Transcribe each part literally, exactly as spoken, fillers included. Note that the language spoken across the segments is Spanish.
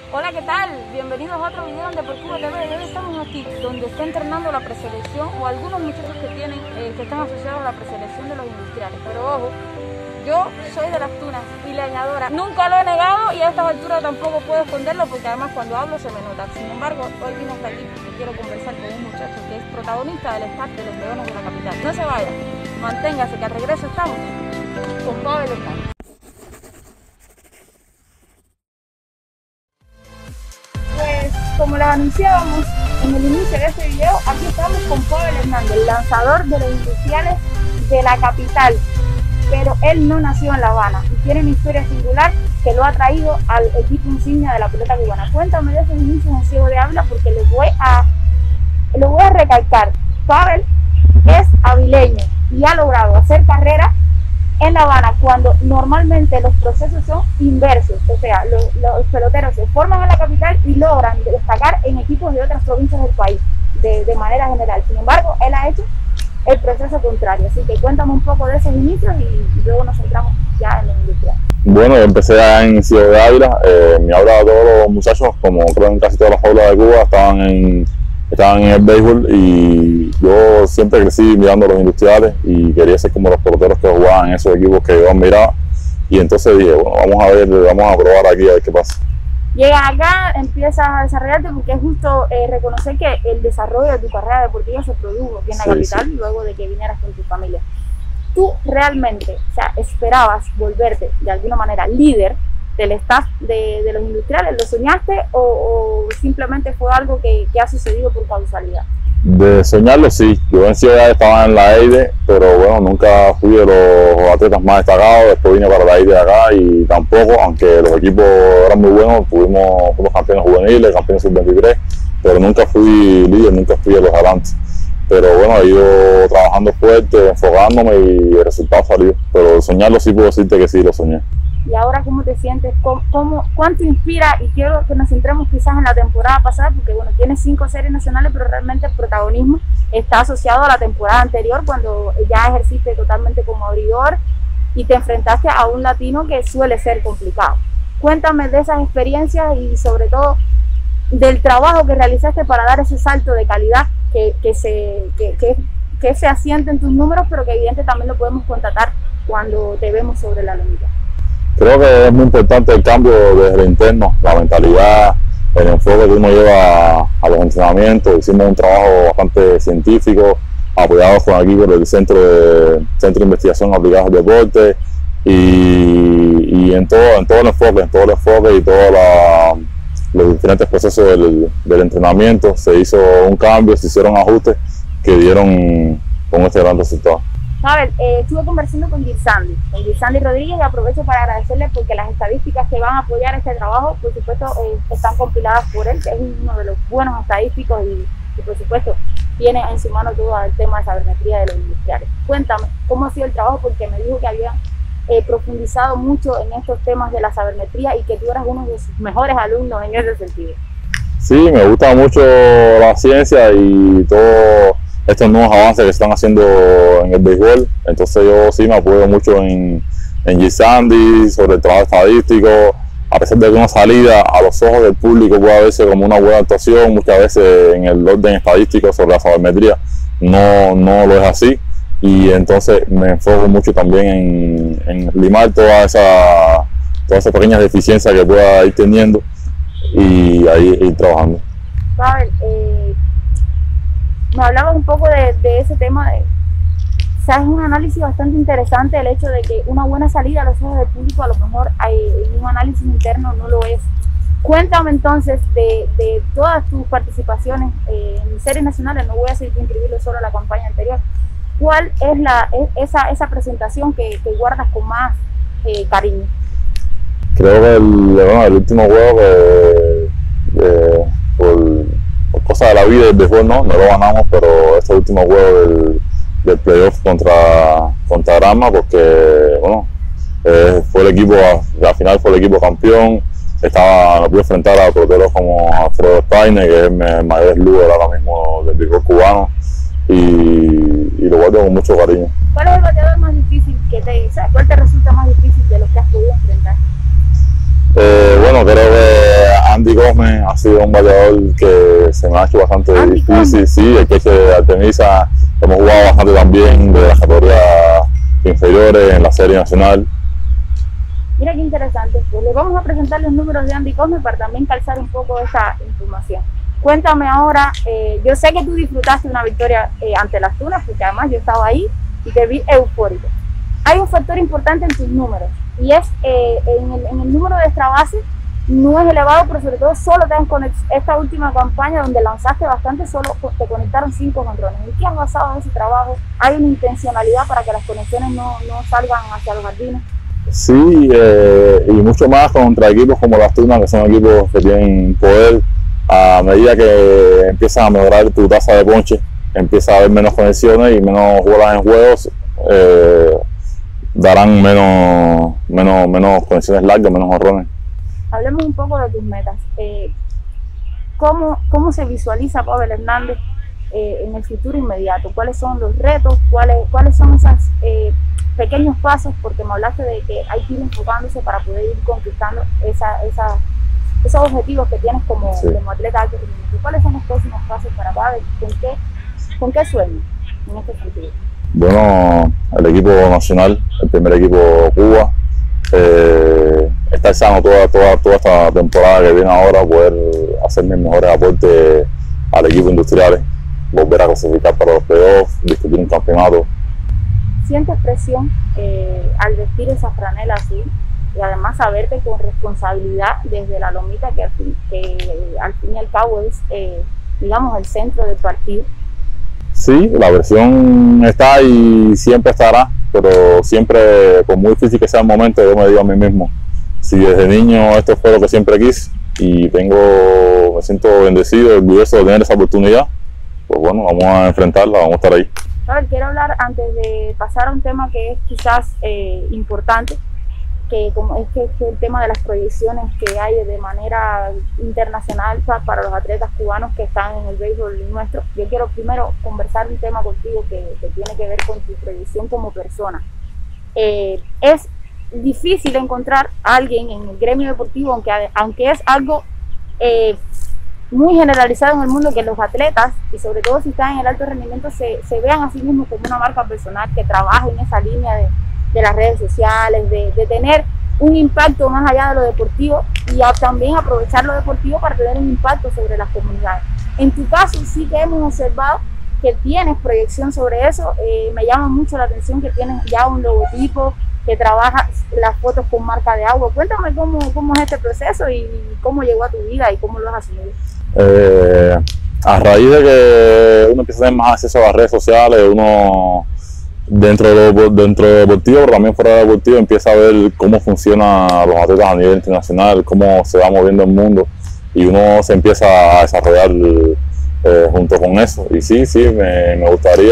Hola, ¿qué tal? Bienvenidos a otro video de Por Cuba T V. Hoy estamos aquí donde está entrenando la preselección o algunos muchachos que tienen eh, que están asociados a la preselección de los industriales. Pero ojo, yo soy de las tunas y leñadora. Nunca lo he negado y a esta altura tampoco puedo esconderlo porque además cuando hablo se me nota. Sin embargo, hoy vine hasta aquí porque quiero conversar con un muchacho que es protagonista del staff de los Leones de la capital. No se vaya, manténgase que al regreso estamos con Pavel Hernández. Pues como les anunciábamos en el inicio de este video, aquí estamos con Pavel Hernández, el lanzador de los industriales de la capital. Pero él no nació en La Habana y tiene una historia singular que lo ha traído al equipo insignia de la pelota cubana. Cuéntame de esos inicios en Ciego de Ávila porque les voy a, lo voy a recalcar. Pavel es avileño y ha logrado hacer carrera en La Habana cuando normalmente los procesos son inversos, o sea, los, los peloteros se forman en la capital y logran destacar en equipos de otras provincias del país de, de manera general. Sin embargo, él ha hecho el proceso contrario, así que cuéntame un poco de esos inicios y luego nos centramos ya en la industria. Bueno, yo empecé en Ciego de Ávila, eh, me habla de todos los muchachos, como creo en casi todas las aulas de Cuba, estaban en, estaban en el béisbol y yo siempre crecí mirando a los industriales y quería ser como los peloteros que jugaban en esos equipos que yo admiraba y entonces dije, bueno, vamos a ver, vamos a probar aquí a ver qué pasa. Llegas acá, empiezas a desarrollarte porque es justo eh, reconocer que el desarrollo de tu carrera deportiva se produjo aquí en la sí, capital sí. Luego de que vinieras con tu familia. ¿Tú realmente, o sea, esperabas volverte de alguna manera líder del staff de, de los industriales? ¿Lo soñaste o, o simplemente fue algo que, que ha sucedido por causalidad? De soñarlo sí, yo en Ciudad estaba en la E I D E, pero bueno, nunca fui de los atletas más destacados, después vine para la E I D E de acá y tampoco, aunque los equipos eran muy buenos, tuvimos unos campeones juveniles, campeones sub veintitrés, pero nunca fui líder, nunca fui de los adelantes. Pero bueno, he ido trabajando fuerte, enfocándome y el resultado salió, pero soñarlo sí puedo decirte que sí lo soñé. ¿Y ahora cómo te sientes? ¿Cómo, cómo, ¿Cuánto inspira? Y quiero que nos centremos quizás en la temporada pasada, porque bueno, tienes cinco series nacionales, pero realmente el protagonismo está asociado a la temporada anterior, cuando ya ejerciste totalmente como abridor y te enfrentaste a un latino que suele ser complicado. Cuéntame de esas experiencias y sobre todo del trabajo que realizaste para dar ese salto de calidad que, que, se, que, que, que se asiente en tus números, pero que evidentemente también lo podemos constatar cuando te vemos sobre la lomita. Creo que es muy importante el cambio desde el interno, la mentalidad, el enfoque que uno lleva a, a los entrenamientos. Hicimos un trabajo bastante científico, apoyados con aquí por el Centro de, Centro de Investigación Aplicada al Deporte y, y en, todo, en todo el enfoque, en todo el enfoque y todos los diferentes procesos del, del entrenamiento. Se hizo un cambio, se hicieron ajustes que dieron con este gran resultado. Pavel, eh, estuve conversando con Gisandy, con Gisandy Rodríguez y aprovecho para agradecerle porque las estadísticas que van a apoyar este trabajo, por supuesto, eh, están compiladas por él, que es uno de los buenos estadísticos y, y por supuesto tiene en su mano todo el tema de sabermetría de los industriales. Cuéntame, ¿cómo ha sido el trabajo? Porque me dijo que habían eh, profundizado mucho en estos temas de la sabermetría y que tú eras uno de sus mejores alumnos en ese sentido. Sí, me gusta mucho la ciencia y todo estos nuevos avances que se están haciendo en el béisbol, entonces yo sí me apoyo mucho en, en Gisandy, sobre el trabajo estadístico, a pesar de que una salida a los ojos del público puede verse como una buena actuación, muchas veces en el orden estadístico sobre la sabermetría no, no lo es así, y entonces me enfoco mucho también en, en limar todas esas todas esas pequeñas deficiencias que pueda ir teniendo y ahí ir trabajando. Pavel, eh... me hablabas un poco de, de ese tema, de, o sea, es un análisis bastante interesante el hecho de que una buena salida a los ojos del público a lo mejor hay, en un análisis interno no lo es. Cuéntame entonces de, de todas tus participaciones eh, en series nacionales, no voy a seguir inscribirlo solo a la campaña anterior, ¿cuál es la, esa, esa presentación que, que guardas con más eh, cariño? Creo que el, bueno, el último juego que, que por, por cosas de la vida del béisbol no, no lo ganamos, pero este último juego del, del playoff contra, contra Granma, porque bueno, eh, fue el equipo, al final fue el equipo campeón, estaba, no pude enfrentar a peloteros como Alfredo Espaine, que es el mayor slugger ahora mismo del béisbol cubano, y, y lo guardo con mucho cariño. ¿Cuál es el bateador más difícil que te, ¿sabes? ¿Cuál te resulta más difícil de los que has podido enfrentar? Eh, bueno, creo que Andy Gómez ha sido un bateador que se me ha hecho bastante Andy difícil, Gómez. sí, el que de Artemisa hemos jugado bastante también de las categorías inferiores en la serie nacional. Mira qué interesante, pues les vamos a presentar los números de Andy Gómez para también calzar un poco esa información. Cuéntame ahora, eh, yo sé que tú disfrutaste una victoria eh, ante las Tunas, porque además yo estaba ahí y te vi eufórico. Hay un factor importante en tus números, y es eh, en, el, en el número de extra base, no es elevado, pero sobre todo solo te con esta última campaña donde lanzaste bastante, solo te conectaron cinco jonrones. ¿En qué has basado en ese trabajo? ¿Hay una intencionalidad para que las conexiones no, no salgan hacia los jardines? Sí, eh, y mucho más contra equipos como las Tunas, que son equipos que tienen poder. A medida que empiezas a mejorar tu tasa de ponche, empieza a haber menos conexiones y menos bolas en juegos, eh, darán menos, menos, menos conexiones largas, menos jonrones. Hablemos un poco de tus metas. Eh, ¿cómo, ¿Cómo se visualiza Pavel Hernández eh, en el futuro inmediato? ¿Cuáles son los retos? ¿Cuáles, cuáles son esos eh, pequeños pasos? Porque me hablaste de que hay que ir enfocándose para poder ir conquistando esa, esa, esos objetivos que tienes como, sí. como atleta de alto rendimiento. ¿Cuáles son los próximos pasos para Pavel? ¿Con qué, con qué sueño en este sentido? Bueno, el equipo nacional, el primer equipo Cuba, eh, estar sano toda, toda, toda esta temporada que viene ahora, poder hacer mis mejores aportes al equipo industriales, volver a clasificar para los playoffs, discutir un campeonato. ¿Sientes presión eh, al vestir esa franela así? Y además saberte con responsabilidad desde la lomita, que al fin, que al fin y al cabo es, eh, digamos, el centro del partido. Sí, la presión está y siempre estará, pero siempre, por muy difícil que sea el momento, yo me digo a mí mismo, si desde niño esto fue lo que siempre quise y tengo, me siento bendecido, orgulloso de tener esa oportunidad, pues bueno, vamos a enfrentarla, vamos a estar ahí. A ver, quiero hablar antes de pasar a un tema que es quizás eh, importante, que como es que, que el tema de las proyecciones que hay de manera internacional para los atletas cubanos que están en el béisbol nuestro. Yo quiero primero conversar un tema contigo que, que tiene que ver con tu proyección como persona. Eh, es difícil encontrar a alguien en el gremio deportivo, aunque, aunque es algo eh, muy generalizado en el mundo, que los atletas, y sobre todo si están en el alto rendimiento, se, se vean a sí mismos como una marca personal, que trabaja en esa línea de de las redes sociales, de, de tener un impacto más allá de lo deportivo y a, también aprovechar lo deportivo para tener un impacto sobre las comunidades. En tu caso sí que hemos observado que tienes proyección sobre eso, eh, me llama mucho la atención que tienes ya un logotipo, que trabajas las fotos con marca de agua. Cuéntame cómo, cómo es este proceso y cómo llegó a tu vida y cómo lo has asumido. Eh, a raíz de que uno empieza a tener más acceso a las redes sociales, uno dentro de lo, dentro de deportivo, pero también fuera de deportivo, empieza a ver cómo funcionan los atletas a nivel internacional, cómo se va moviendo el mundo y uno se empieza a desarrollar eh, junto con eso. Y sí, sí, me, me gustaría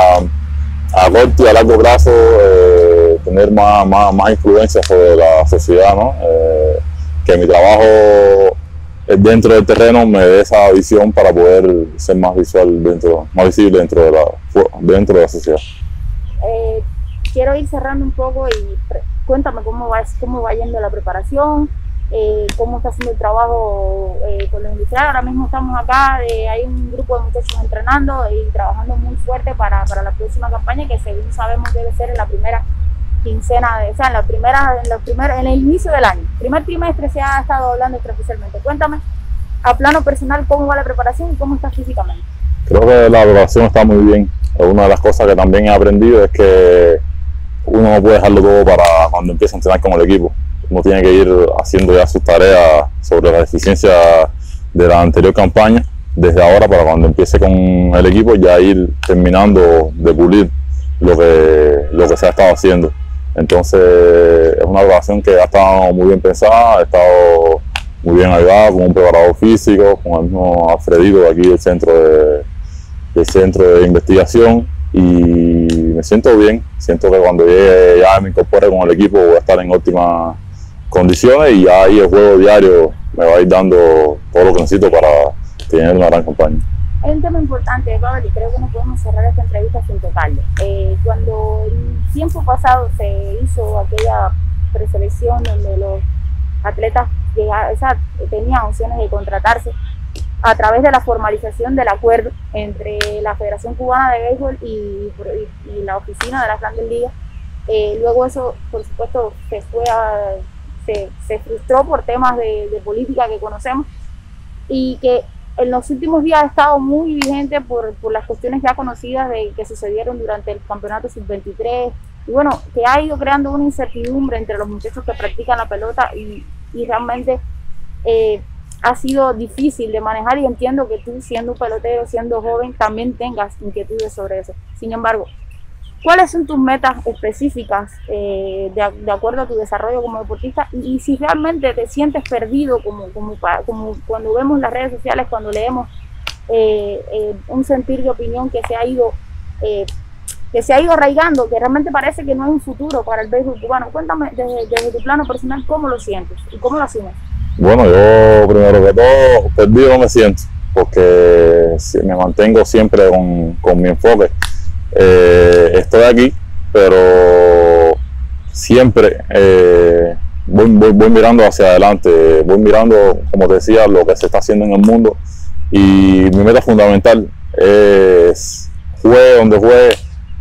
a corto y a largo plazo eh, tener más, más, más influencia sobre la sociedad, ¿no? Eh, que mi trabajo dentro del terreno me dé esa visión para poder ser más visual dentro, más visible dentro de la, dentro de la sociedad. Eh, quiero ir cerrando un poco y cuéntame cómo va, cómo va yendo la preparación, eh, cómo está haciendo el trabajo eh, con los industriales. Ahora mismo estamos acá, eh, hay un grupo de muchachos entrenando y trabajando muy fuerte para, para la próxima campaña, que según sabemos debe ser en la primera quincena, de, o sea, en la primera, en, los primeros, en el inicio del año. Primer trimestre se ha estado hablando extraoficialmente. Cuéntame, a plano personal, cómo va la preparación y cómo estás físicamente. Creo que la preparación está muy bien. Una de las cosas que también he aprendido es que uno no puede dejarlo todo para cuando empieza a entrenar con el equipo. Uno tiene que ir haciendo ya sus tareas sobre la deficiencia de la anterior campaña, desde ahora para cuando empiece con el equipo ya ir terminando de pulir lo que, lo que se ha estado haciendo. Entonces es una preparación que ha estado muy bien pensada, ha estado muy bien ayudada con un preparador físico, con el mismo Alfredito de aquí del centro de, del centro de investigación, y me siento bien. Siento que cuando llegue ya me incorpore con el equipo voy a estar en óptimas condiciones y ya ahí el juego diario me va a ir dando todo lo que necesito para tener una gran campaña. Hay un tema importante, Pavel, y creo que no podemos cerrar esta entrevista sin tocarlo. Eh, cuando el tiempo pasado se hizo aquella preselección donde los atletas llegar, o sea, tenían opciones de contratarse a través de la formalización del acuerdo entre la Federación Cubana de Béisbol y, y, y la oficina de las Grandes Ligas. Eh, luego eso, por supuesto, se, fue a, se, se frustró por temas de, de política que conocemos y que en los últimos días ha estado muy vigente por, por las cuestiones ya conocidas de, que sucedieron durante el campeonato sub veintitrés y bueno, que ha ido creando una incertidumbre entre los muchachos que practican la pelota y, y realmente eh, ha sido difícil de manejar y entiendo que tú siendo un pelotero, siendo joven, también tengas inquietudes sobre eso. Sin embargo, ¿cuáles son tus metas específicas eh, de, de acuerdo a tu desarrollo como deportista? Y, y si realmente te sientes perdido, como, como, como cuando vemos las redes sociales, cuando leemos eh, eh, un sentir de opinión que se ha ido eh, que se ha ido arraigando, que realmente parece que no hay un futuro para el béisbol cubano. Cuéntame desde, desde tu plano personal cómo lo sientes y cómo lo asumes. Bueno, yo primero que todo perdido no me siento, porque me mantengo siempre con, con mi enfoque. Eh, estoy aquí, pero siempre eh, voy, voy, voy mirando hacia adelante, voy mirando, como te decía, lo que se está haciendo en el mundo y mi meta fundamental es, juegue donde juegue,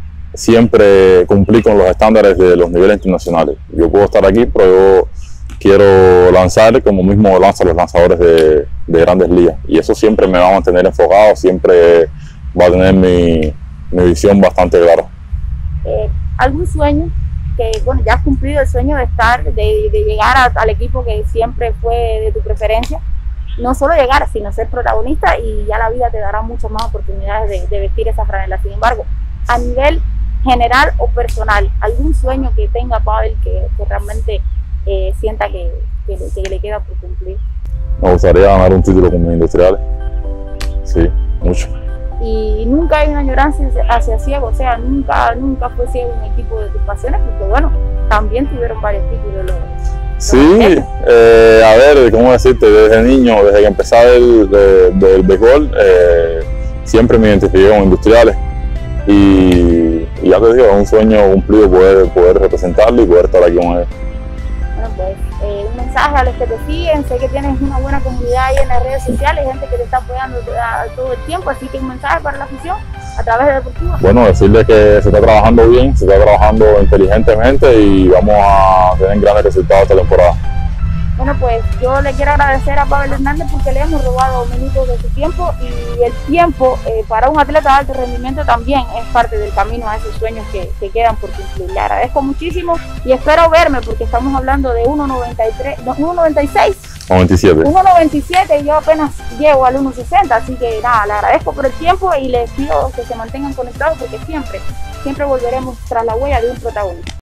siempre cumplir con los estándares de los niveles internacionales. Yo puedo estar aquí, pero yo quiero lanzar como mismo lanzan los lanzadores de, de Grandes Ligas y eso siempre me va a mantener enfocado, siempre va a tener mi, mi visión bastante clara. Eh, ¿Algún sueño que, bueno, ya has cumplido el sueño de estar, de, de llegar a, al equipo que siempre fue de tu preferencia? No solo llegar, sino ser protagonista y ya la vida te dará muchas más oportunidades de, de vestir esa franela. Sin embargo, a nivel general o personal, ¿algún sueño que tenga Pavel que, que realmente eh, sienta que, que, que le queda por cumplir? Me gustaría ganar un título con mis industriales, sí, mucho. Y nunca hay una añoranza hacia ciego, o sea, nunca, nunca fue ciego en el equipo de tus pasiones, porque bueno, también tuvieron varios títulos. Los, sí, eh, a ver, ¿cómo decirte? Desde niño, desde que empecé el de, del béisbol, eh, siempre me identifiqué con industriales y, y ya te digo, es un sueño cumplido poder, poder representarlo y poder estar aquí con él. Bueno, pues eh, un mensaje a los que te siguen, sé que tienes una buena comunidad ahí en las redes sociales, gente que te está apoyando todo el tiempo, así que un mensaje para la afición a través de Deportiva. Bueno, decirles que se está trabajando bien, se está trabajando inteligentemente y vamos a tener grandes resultados esta temporada. Bueno, pues yo le quiero agradecer a Pavel Hernández porque le hemos robado minutos de su tiempo y el tiempo eh, para un atleta de alto rendimiento también es parte del camino a esos sueños que, que quedan por cumplir. Le agradezco muchísimo y espero verme porque estamos hablando de uno noventa y tres, no, uno noventa y seis. noventa y siete. uno noventa y siete y yo apenas llego al uno sesenta, así que nada, le agradezco por el tiempo y les pido que se mantengan conectados porque siempre, siempre volveremos tras la huella de un protagonista.